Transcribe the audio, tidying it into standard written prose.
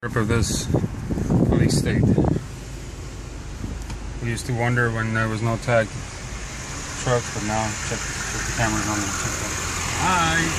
of this police state. We used to wonder when there was no tagged trucks, but now check the cameras on the checkpoint. Hi.